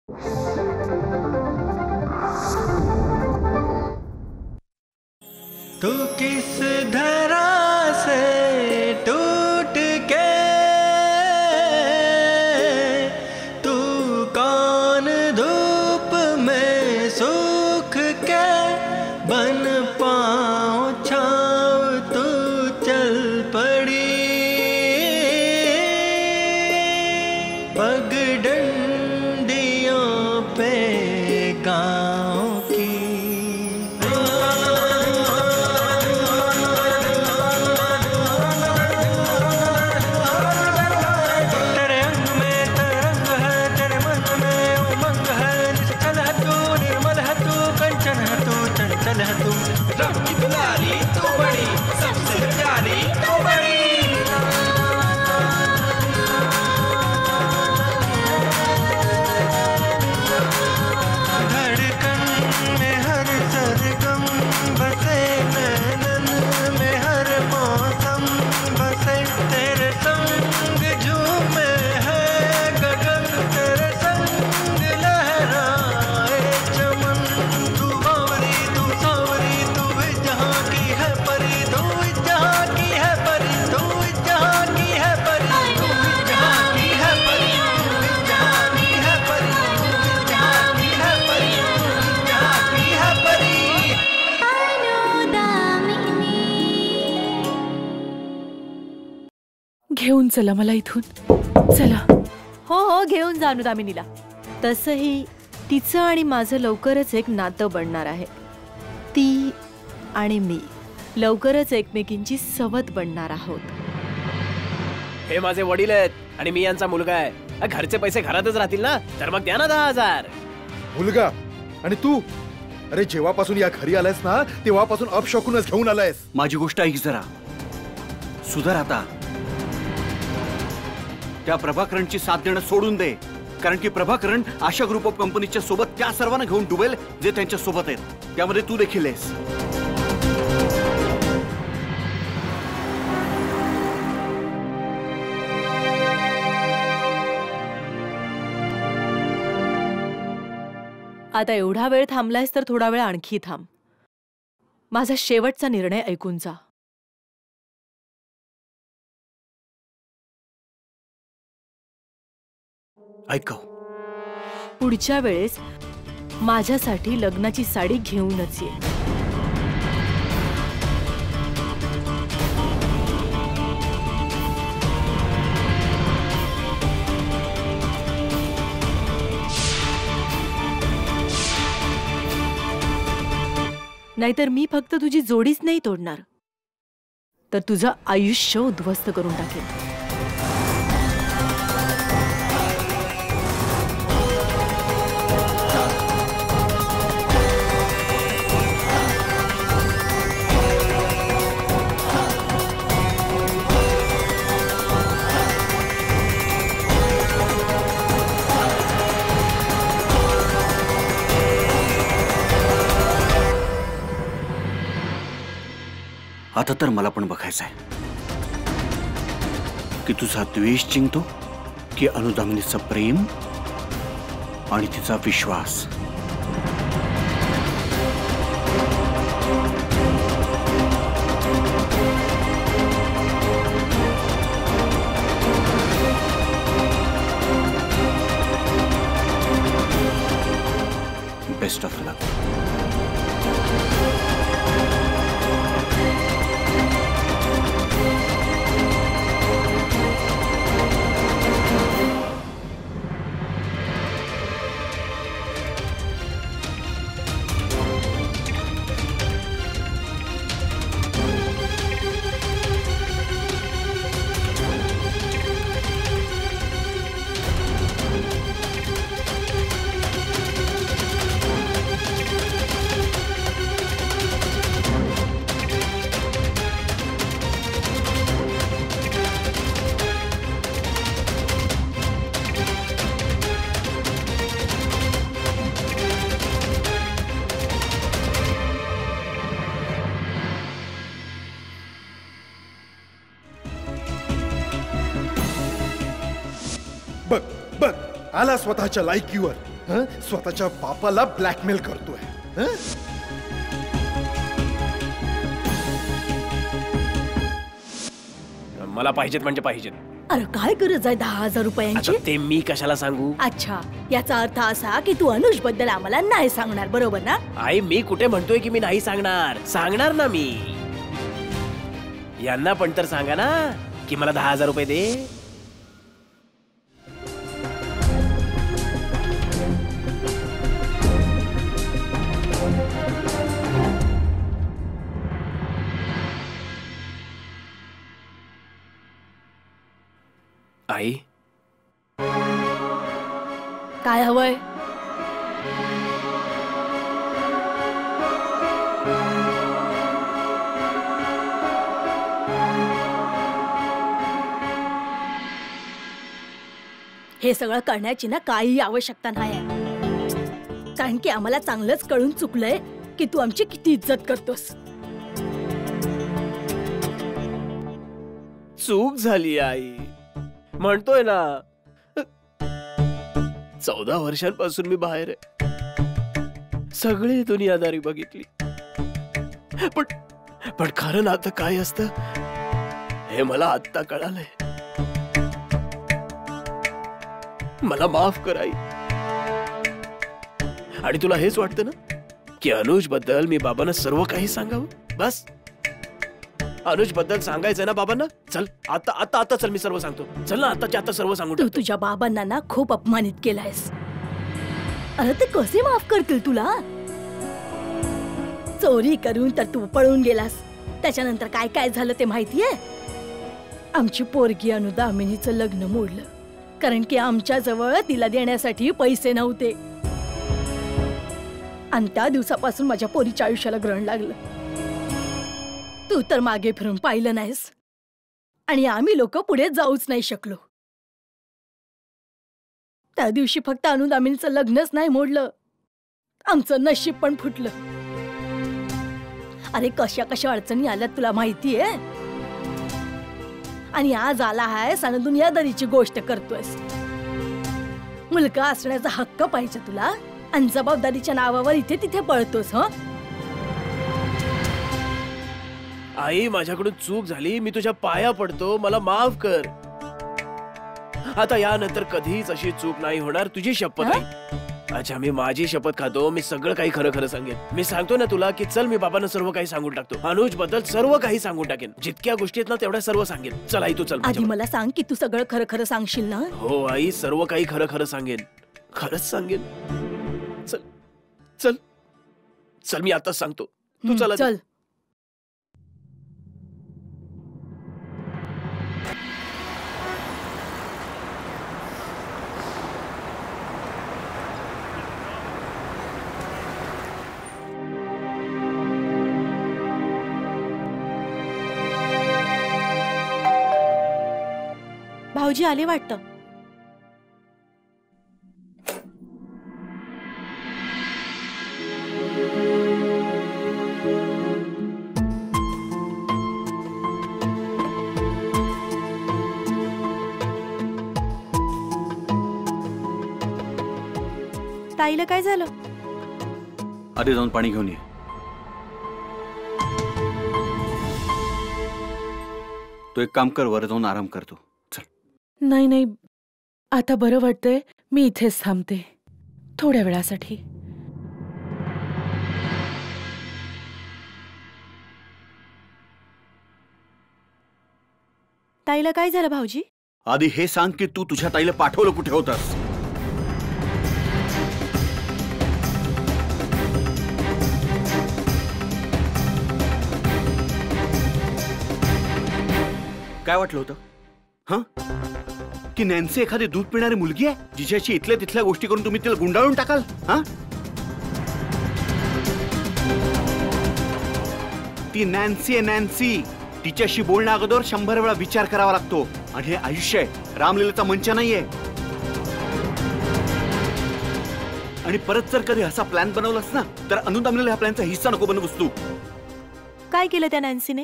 तू किस धरा से टूट के, तू कौन धूप में सूख के, बन पाँव छाँव तू चल पड़ी। पगडंडियों पे गाँव की रब की दुलारी तू बड़ी, सबसे प्यारी तू बड़ी। धड़कन में हर सरगम बसे, नैनन में हर मौसम बसे, तेरे संग झूमे है गगन, तेरे संग लहराए चमन। तू बावरी तू सावरी, तू इस जहाँ की है परी, तू इस जहाँ की है परी, तू इस जहाँ की है परी, तू इस जहाँ की है परी, तू इस जहाँ की है परी, तू इस जहाँ की है परी, तू इस जहाँ की है परी। घेऊन चला मला इथून, चला। हो हो, घेऊन जा अनुदामिनीला। तसंही तिचं आणि माझं लवकरच एक नातं बनणार आहे। ती आणि मी लवकरच एकमेकींची सवत बनणार आहोत। हे माझे वडील आहेत आणि मी यांचा मुलगा आहे। घरचे पैसे घरातच राहतील ना, तर मग द्या ना 10,000। मुलगा आणि तू, अरे जेव्हापासून या घरी आलायस ना, तेव्हापासून अपशकुनच घेऊन आलायस। माझी गोष्ट ऐक जरा, सुधार आता। त्या प्रभाकरणची साथ देणं सोडून दे, कारण की प्रभाकरण आशा ग्रुप ऑफ कंपनीच्या सोबत त्या सर्वांना घेऊन डुबेल जे त्यांच्या सोबत आहेत। त्यामध्ये तू देखील आहेस। आता एवढा वेळ थांबलायस तर थोडा वेळ आणखी थांब। माझा शेवटचा निर्णय ऐकून जा। ऐकव, पुढच्या वेळेस माझ्यासाठी लग्नाची साडी घेऊनच ये। नाहीतर मी फक्त तुझी जोडीच नाही तोडणार, तर तुझं आयुष्य उद्ध्वस्त करून टाकेन। आता तर मला पण बघायचं आहे की तुझा द्वेष जिंकतो की अनुदामिनीचं प्रेम आणि तिचा विश्वास। बेस्ट ऑफ लक। बघ बघ, आला स्वतःच्या लायकीवर। हं? स्वतःच्या बापाला ब्लॅकमेल करतोय हं? मला पाहिजेत म्हणजे पाहिजेत. अरे काय गरज आहे 10,000 रुपयांची? आता ते मी कशाला सांगू? अच्छा, याचा अर्थ असा की तू अनुज बद्दल आम्हाला नाही सांगणार, बरोबर ना? आई मी कुठे म्हणतोय की मी नाही सांगणार. सांगणार ना मी. यांना पण तर सांगा ना की मला 10,000 रुपये दे. आई काय हवंय? हे सगळं करण्याची ना काही आवश्यकता नाही, कारण की आम्हाला चांगलंच कळून चुकलंय की तू आमची किती इज्जत करतोस. चूक झाली आई. म्हणतोय ना 14 वर्षांपासून मी बाहेर आहे. सगळी दुनियादारी बघितली, पण खरं नातं काय असतं हे मला आत्ता कळालंय. मला माफ कर आई. आणि तुला हेच वाटतं ना की अनुज बद्दल मी बाबांना सर्व काही सांगावं? बस अनुज बद्दल सांगायचंय ना बाबांना? चल आता आता आता चल, मी सर्व सांगतो. चल ना, आताच्या आता सर्व सांगून तू टाकतो. तुझ्या बाबांना ना खूप अपमानित केलायस. अरे ते कसे माफ करतील तुला? चोरी करून तर तू पळून गेलास. त्याच्यानंतर काय काय झालं ते माहितीये? आमची पोरगी अनुदामिनीचं लग्न मोडलं, कारण की आमच्या जवळ तिला देण्यासाठी पैसे नव्हते. आणि त्या दिवसापासून माझ्या पोरीच्या आयुष्याला ग्रहण लागलं. तू तर मागे फिरून पाहिलं नाहीस, आणि आम्ही लोक पुढे जाऊच नाही शकलो. त्या दिवशी फक्त अनुदामिनीचं लग्नच नाही मोडलं, आमचं नशीब पण फुटलं. अरे कशा कशा अडचणी आल्यात तुला माहितीये? आणि आज आला आहेस आणि दुनियादारीची गोष्ट करतोयस. मुलगा असण्याचा हक्क पाहिजे तुला, आणि जबाबदारीच्या नावावर इथे तिथे पळतोस. आई माझ्याकडून चूक झाली, मी तुझ्या पाया पडतो, मला माफ कर. आता यानंतर कधीच अशी चूक नाही होणार, तुझी शपथ आहे. अच्छा, मी माझी शपथ खातो. मी सगळं काही खरं खरं सांगेन. मी सांगतो ना तुला की चल, मी बाबांना सर्व काही सांगून टाकतो. अनुज बद्दल सर्व काही सांगून टाकेन. जितक्या गोष्टी आहेत ना तेवढ्या सर्व सांगेन. चल आई, तू चल. आधी मला सांग की तू सगळं खरं खरं सांगशील ना? हो आई, सर्व काही खरं खरं सांगेन. खरंच सांगेन. चल चल चल, मी आताच सांगतो. तू चल. चल. भाऊजी आले वाटतं. ताईला काय झालं? आधी जाऊन पाणी घेऊन ये. तो एक काम कर, वर जाऊन आराम करतो. नाही नाही, आता बरं वाटतंय. मी इथेच थांबते थोड्या वेळासाठी. ताईला काय झालं भाऊजी? आधी हे सांग की तू तुझ्या ताईला पाठवलं कुठे होतस? काय वाटलं होतं हा? की नॅन्सी एखादी दूध पिणारी मुलगी आहे जिच्याशी इथल्या तिथल्या गोष्टी करून तुम्ही तिला गुंडाळून टाकाल? हा, ती नॅन्सी आहे, नॅन्सी. तिच्याशी बोलण्या अगोदर 100 वेळा विचार करावा लागतो. आणि हे आयुष्य आहे, रामलीलेचा मंच नाहीये. आणि परत जर कधी असा प्लॅन बनवलास ना तर अनुदामिनीला ह्या प्लॅनचा हिस्सा नको बनवूस तू. काय केलं त्या नॅन्सीने?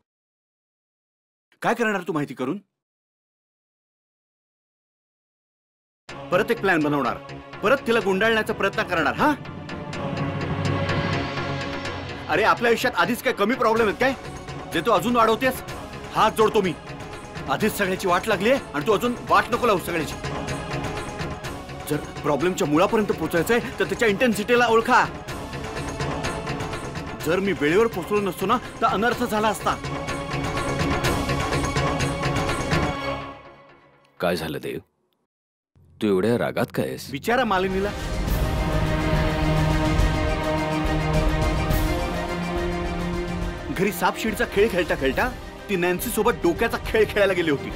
काय करणार तू माहिती करून? परत एक प्लॅन बनवणार परत तिला गुंडाळण्याचा प्रयत्न करणार. हा, अरे आपल्या आयुष्यात आधीच काय कमी प्रॉब्लेम आहेत काय जे तू अजून वाढवतेस? हात जोडतो मी. आधीच सगळ्याची वाट लागली आहे आणि तू अजून वाट नको लावू सगळ्याची. जर प्रॉब्लेमच्या मुळापर्यंत पोहोचायचंय तर त्याच्या इंटेन्सिटीला ओळखा. जर मी वेळेवर पोहोचलो नसतो ना तर अनर्थ झाला असता. काय झालं देव? तू एवढ्या रागात काय आहेस? विचारा मालिनीला. घरी सापशिडीचा खेळ खेळता खेळता ती नॅन्सी सोबत डोक्याचा खेळ खेळायला गेली होती.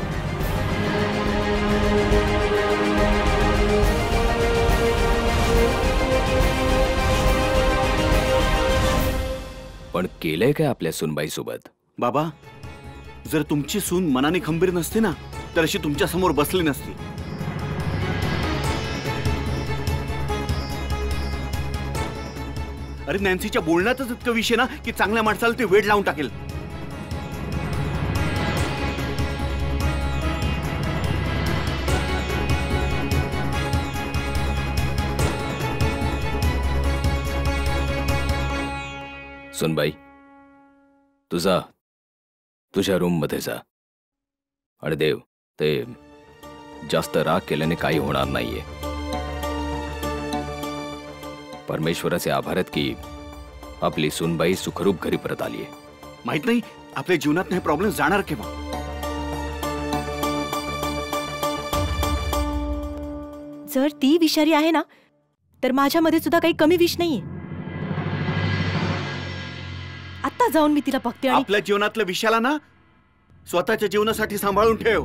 पण केलंय काय आपल्या सुनबाई सोबत? बाबा, जर तुमची सून मनाने खंबीर नसती ना तर अशी तुमच्या समोर बसली नसती. अरे नॅन्सीच्या बोलण्यातच इतकं विषय ना की चांगल्या माणसाला ते वेड लावून टाकेल. सुनबाई, तू जा, तुझ्या रूम मध्ये जा. आणि देव, ते जास्त राग केल्याने काही होणार नाहीये. परमेश्वराचे आभार आहेत की आपली सुनबाई सुखरूप घरी परत आलीये. माहित नाही आपल्या जीवनात नाही प्रॉब्लेम जाणार केव्हा. जर ती विषारी आहे ना तर माझ्यामध्ये सुद्धा काही कमी विष नाहीये. आता जाऊन मी तिला बघते. आणि आपल्या जीवनातल्या विषयाला ना स्वतःच्या जीवनासाठी सांभाळून ठेव.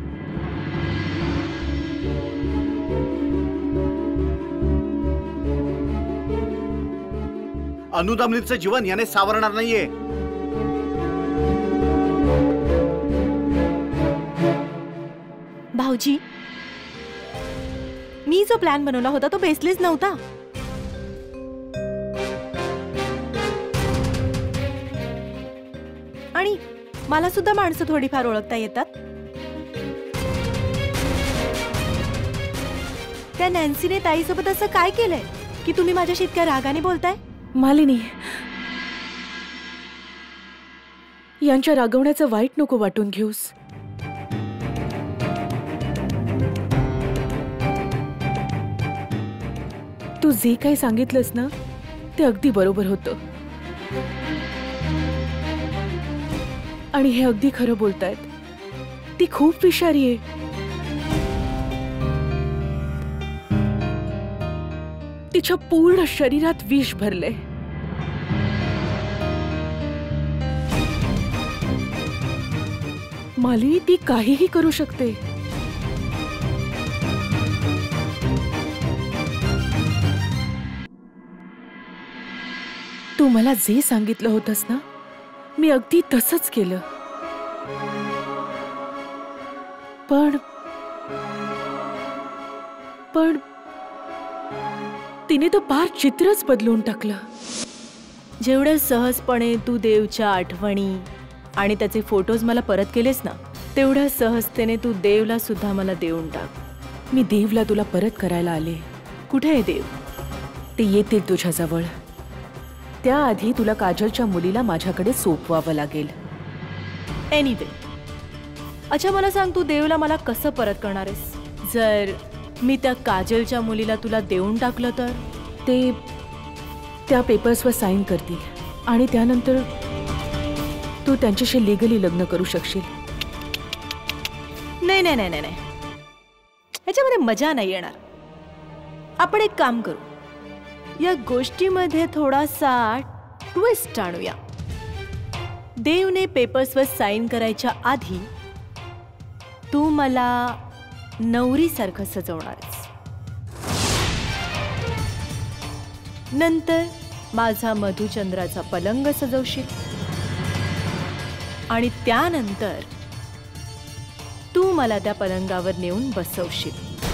अनुदामनीचं जीवन याने सावरणार नाहीये. भाऊजी, मी जो प्लॅन बनवला होता तो बेसलेस नव्हता. आणि मला सुद्धा माणसं थोडीफार ओळखता येतात. त्या नॅन्सीने ताईसोबत असं काय केलंय की तुम्ही माझ्याशी इतक्या रागाने बोलताय? मालिनी, यांच्या रागवण्याचं वाईट नको वाटून घेऊस. तू जे काही सांगितलंस ना ते अगदी बरोबर होतं. आणि हे अगदी खरं बोलतायत. ती खूप विषारी आहे. तिच्या पूर्ण शरीरात विष भरले. मालिनी, ती काहीही करू शकते. तू मला जे सांगितलं होतंस ना मी अगदी तसंच केलं. पण तिने तर पार चित्रच बदलून टाकलं. जेवढं सहजपणे तू देवच्या आठवणी आणि त्याचे फोटोज मला परत केलेस ना तेवढ्या सहजतेने तू देवला सुद्धा मला देऊन टाक. मी देवला तुला परत करायला आले. कुठे आहे देव? ते येतील तुझ्या जवळ. त्याआधी तुला काजलच्या मुलीला माझ्याकडे सोपवावं लागेल. एनिवे, अच्छा मला सांग, तू देवला मला कसं परत करणार आहेस? जर मी त्या काजलच्या मुलीला तुला देऊन टाकलं तर? ते त्या पेपर्सवर साईन करतील आणि त्यानंतर तू त्यांच्याशी लिगली लग्न करू शकशील. नाही नाही नाही नाही, ह्याच्यामध्ये मजा नाही येणार. आपण एक काम करू, या गोष्टीमध्ये थोडासा ट्विस्ट आणूया. देवने पेपर्सवर साईन करायच्या आधी तू मला नवरीसारखं सजवणारस. नंतर माझा मधुचंद्राचा पलंग सजवशील आणि त्यानंतर तू मला त्या पलंगावर नेऊन बसवशील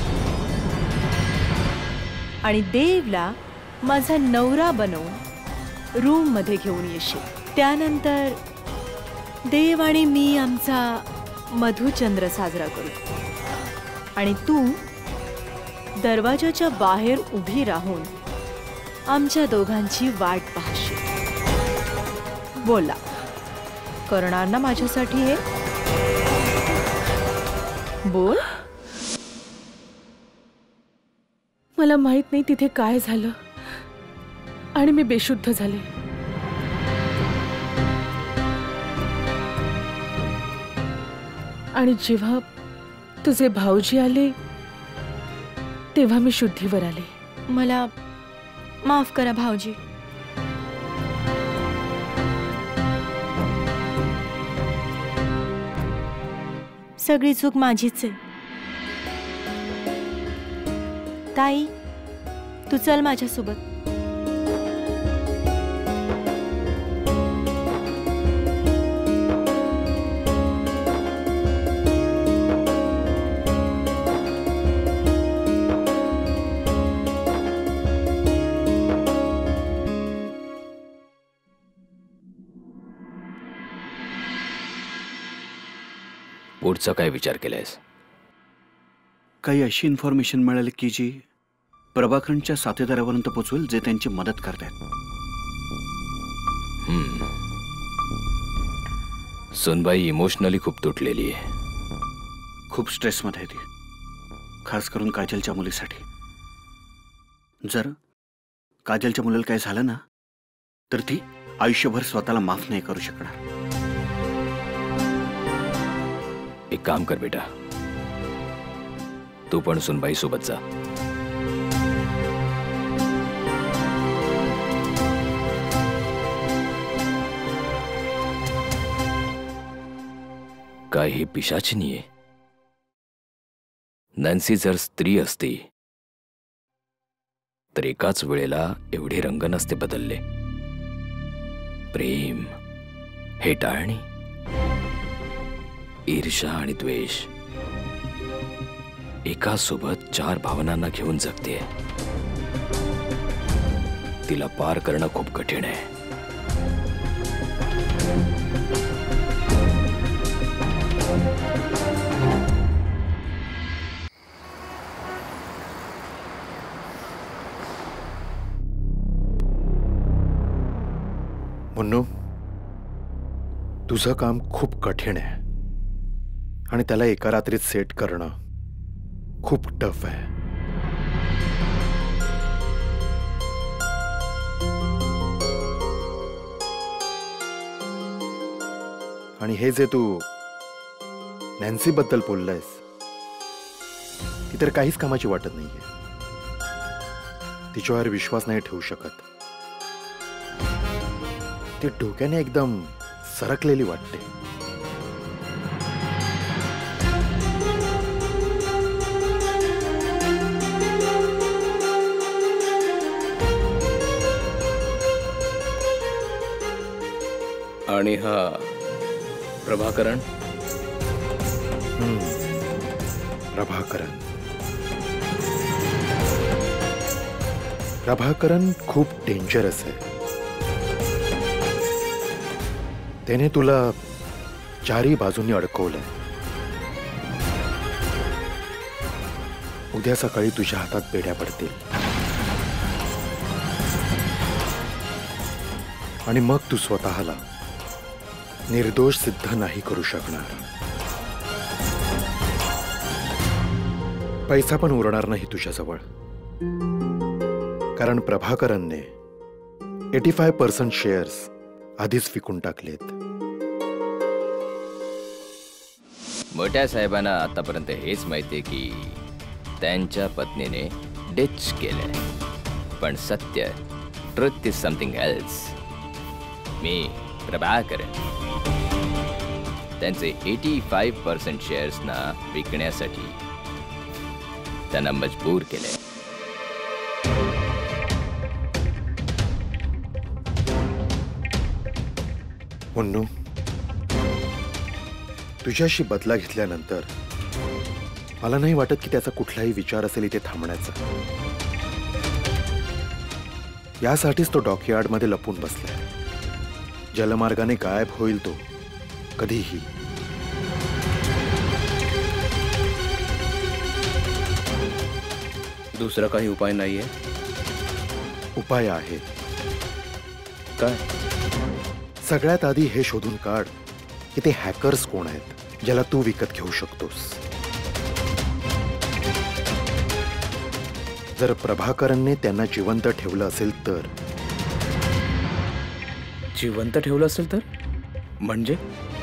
आणि देवला माझा नवरा बनवून रूम मध्ये घेऊन येशील. त्यानंतर देव आणि मी आमचा मधुचंद्र साजरा करू आणि तू दरवाजाच्या बाहेर उभी राहून आमच्या दोघांची वाट पाहशील. बोला, करणार ना माझ्यासाठी हे? बोल. मला माहित नाही तिथे काय झालं आणि मी बेशुद्ध झाले. आणि जेव्हा तुझे भाऊजी आले तेव्हा मी शुद्धीवर आले. मला माफ करा भाऊजी. सगळी चूक माझीच आहे. ताई, तू चल माझ्यासोबत. पुढचा काय विचार केलायस? काही अशी इन्फॉर्मेशन मिळाली की जी प्रभाकरनच्या साथीदारापर्यंत पोहोचवेल जे त्यांची मदत करतात. सुनबाई इमोशनली खूप तुटलेली आहे. खूप स्ट्रेसमध्ये आहे ती, खास करून काजलच्या मुलीसाठी. जर काजलच्या मुलीला काय झालं ना तर ती आयुष्यभर स्वतःला माफ नाही करू शकणार. एक काम कर बेटा, तू पण सुनबाई सोबत जा. काय ही पिशाचिनी आहे? नॅन्सी जर स्त्री असती तर एकाच वेळेला एवढे रंग नसते बदलले. प्रेम, हेटाळणी, ईर्ष्या आणि द्वेष एका सोबत 4 भावनांना घेऊन जगते. तिला पार करणं खूप कठीण आहे. मुन्नू, तुझं काम खूप कठीण आहे आणि त्याला एका रात्रीत सेट करणं खूप टफ आहे. आणि हे जे तू नॅन्सी बद्दल बोललायस ती तर काहीच कामाची वाटत नाहीये. तिच्यावर विश्वास नाही ठेवू शकत. ती डोक्याने एकदम सरकलेली वाटते. आणि हा प्रभाकरन? प्रभाकरन प्रभाकरन खूप डेंजरस आहे. त्याने तुला 4ही बाजूंनी अडकवलंय. उद्या सकाळी तुझ्या हातात बेड्या पडतील आणि मग तू स्वतःला निर्दोष सिद्ध नाही करू शकणार. पैसा पण उरणार नाही तुझ्याजवळ, कारण प्रभाकरनने 85% शेअर्स आधीच विकून टाकलेत. मोठ्या साहेबांना आतापर्यंत हेच माहितीये की त्यांच्या पत्नीने डिच केलंय, पण सत्य, ट्रुथ इज समथिंग एल्स. मी प्रभाकरन त्यांचे 85% शेअर्सना विकण्यासाठी त्यांना मजबूर केलंय. मुन्नू, तुझ्याशी बदला घेतल्यानंतर मला नाही वाटत की त्याचा कुठलाही विचार असेल इथे थांबण्याचा. यासाठीच तो डॉकयार्डमध्ये लपून बसलाय. जलमार्गाने गायब होईल तो कधीही. दुसरा काही उपाय नाहीये? उपाय आहे. काय? सगळ्यात आधी हे शोधून काढ की ते हॅकर्स कोण आहेत ज्याला तू विकत घेऊ शकतोस. जर प्रभाकरनने त्यांना जिवंत ठेवलं असेल तर. जिवंत ठेवलं असेल तर म्हणजे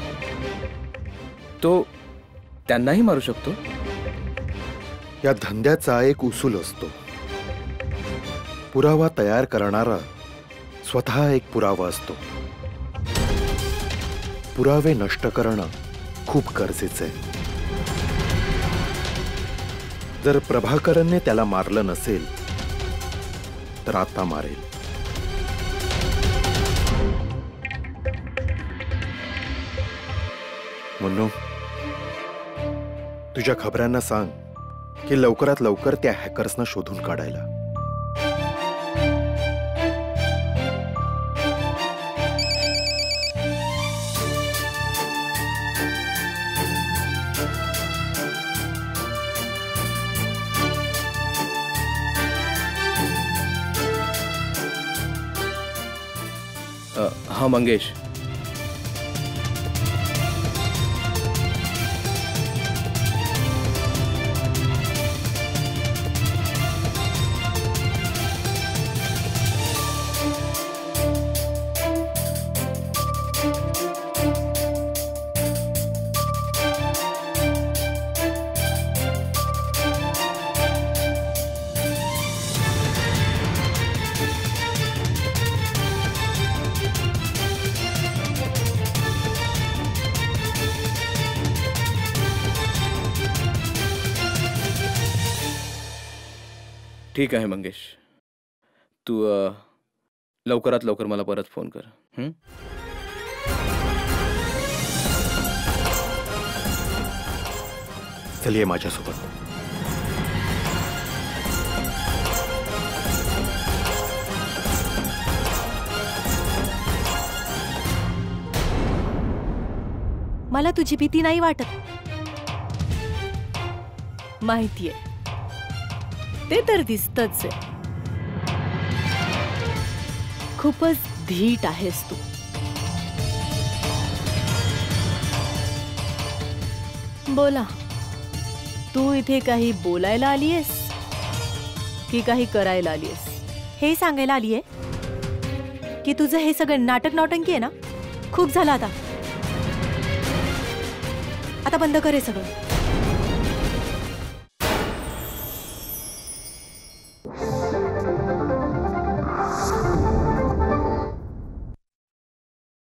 तो त्यांनाही मारू शकतो? या धंद्याचा एक उसूल असतो. पुरावा तयार करणारा स्वतः एक पुरावा असतो. पुरावे नष्ट करणं खूप गरजेचं आहे. जर प्रभाकरनने त्याला मारलं नसेल तर आता मारेल. मुन्नू, तुझ्या खबऱ्यांना सांग की लवकरात लवकर त्या हॅकर्सना शोधून काढायला. हा मंगेश, ठीक आहे मंगेश, तू लवकरात लवकर मला परत फोन कर. चलिये माझ्यासोबत. मला तुझी भीती नाही वाटत. माहितीये, ते तर दिसतच आहे. खूपच धीट आहेस तू. बोला, तू इथे काही बोलायला आलीयस की काही करायला आलीयस? हे सांगायला आलीये की तुझं हे सगळं नाटक नौटंकी आहे ना, खूप झालं आता. आता बंद कर हे सगळं.